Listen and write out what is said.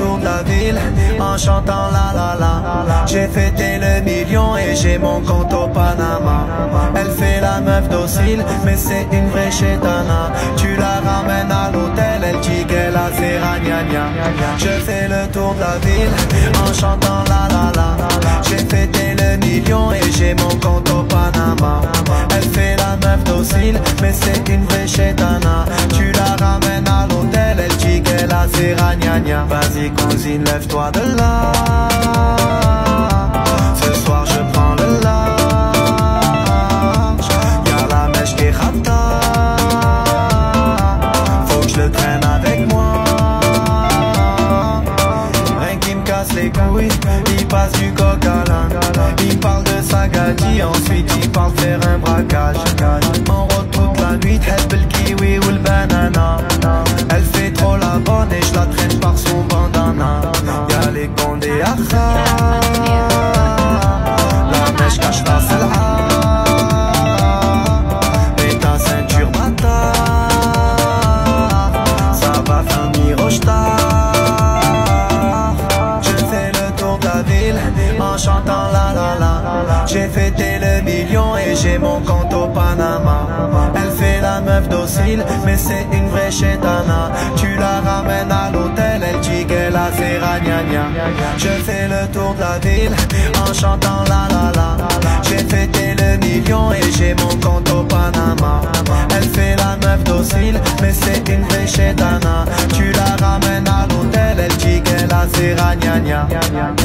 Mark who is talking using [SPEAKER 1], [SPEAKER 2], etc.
[SPEAKER 1] tour de la ville en chantant la la la. J'ai fêté le million et j'ai mon compte au Panama. Elle fait la meuf docile, mais c'est une vraie chétana. Tu la ramènes à l'hôtel, elle dit qu'elle a ses ragnagnas. Je fais le tour de la ville en chantant la la la. J'ai fêté le million et j'ai mon compte au Panama. Elle fait la meuf docile, mais c'est une vraie chétana. Tu la ramènes à l'hôtel, elle dit qu'elle a ses ragnagnas. Vas-y cousine, lève-toi de là. Ce soir je prends le large. Y'a la mèche qui rata. Faut que je le traîne avec moi. Rien qui me casse les couilles, il passe du coq à l'âne. Il parle de Sagadi, ensuite il parle faire un braquage. On roule toute la nuit, t'heb le kiwi ou le banana. Elle fait trop la bonne et je la traîne par son bandana. Y'a les condés à la mèche cache ta salha. Et ta ceinture bâtard, ça va finir au star. Je fais le tour de la ville en chantant la la la. J'ai fêté le million et j'ai mon compte au Panama. Elle fait la meuf docile, mais c'est une vraie chétana. Tu la ramènes à l'hôtel, elle dit qu'elle a ses ragnagnas. Je fais le tour de la ville en chantant la la la. J'ai fêté le million et j'ai mon compte au Panama. Elle fait la meuf docile, mais c'est une vraie chétana. Tu la ramènes à l'hôtel, elle dit qu'elle a ses ragnagnas.